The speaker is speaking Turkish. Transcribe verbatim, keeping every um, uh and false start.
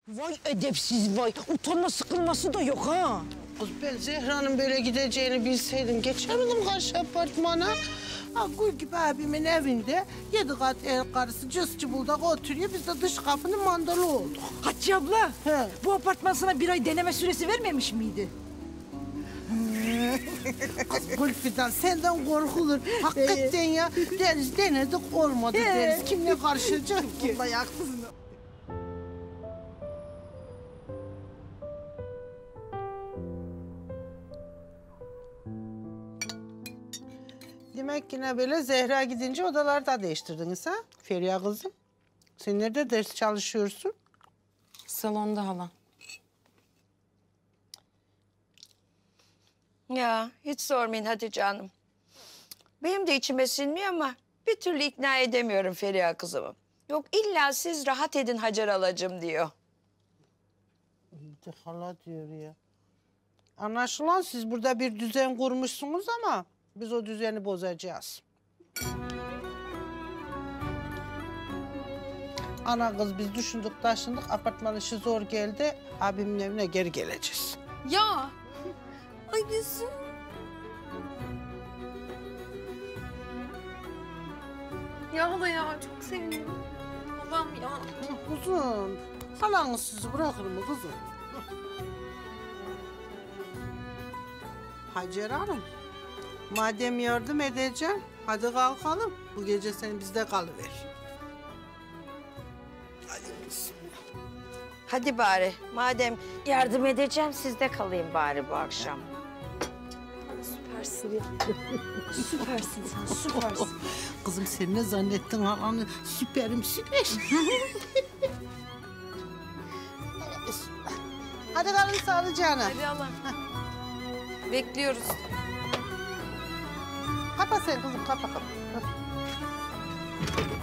Vay edepsiz vay. Utanma sıkılması da yok ha. Kız ben Zehra'nın böyle gideceğini bilseydim geçemedim karşı apartmana. Ha, Gül gibi abimin evinde yedi kat el karısı cız cıbıldak oturuyor. Biz de dış kapının mandalı olduk. Hatice abla, He. bu apartman sana bir ay deneme süresi vermemiş miydi? Kız Gülfidan senden korkulur. Hakikaten ya deriz denedik olmadı deriz. Kim ne karışacak ki? Vallahi haklısın. Demek yine böyle Zehra gidince odaları da değiştirdiniz ha? Feriha kızım. Sen nerede ders çalışıyorsun? Salonda hala. Ya hiç sormayın Hatice Hanım. Benim de içime sinmiyor ama bir türlü ikna edemiyorum Feriha kızımı. Yok illa siz rahat edin Hacer halacığım diyor. Bir de hala diyor ya. Anlaşılan siz burada bir düzen kurmuşsunuz ama biz o düzeni bozacağız. Ana kız biz düşündük taşındık apartman işi zor geldi. Abimin evine geri geleceğiz. Ya! Ay Gülsüm. Ya hala ya çok sevindim. Allah'ım ya. Kuzum, halanız sizi bırakır mı kızım? Hacer Hanım, madem yardım edeceğim, hadi kalkalım. Bu gece sen bizde kalıver. Hadi bismillah. Hadi bari madem yardım edeceğim sizde kalayım bari bu akşam. Süpersin. Süpersin sen, süpersin. Kızım sen ne zannettin halanı? Süperim süper. Hadi kalın sağlıcağına. Hadi Allah. Bekliyoruz. Kapa sen kızım, kapa kapa.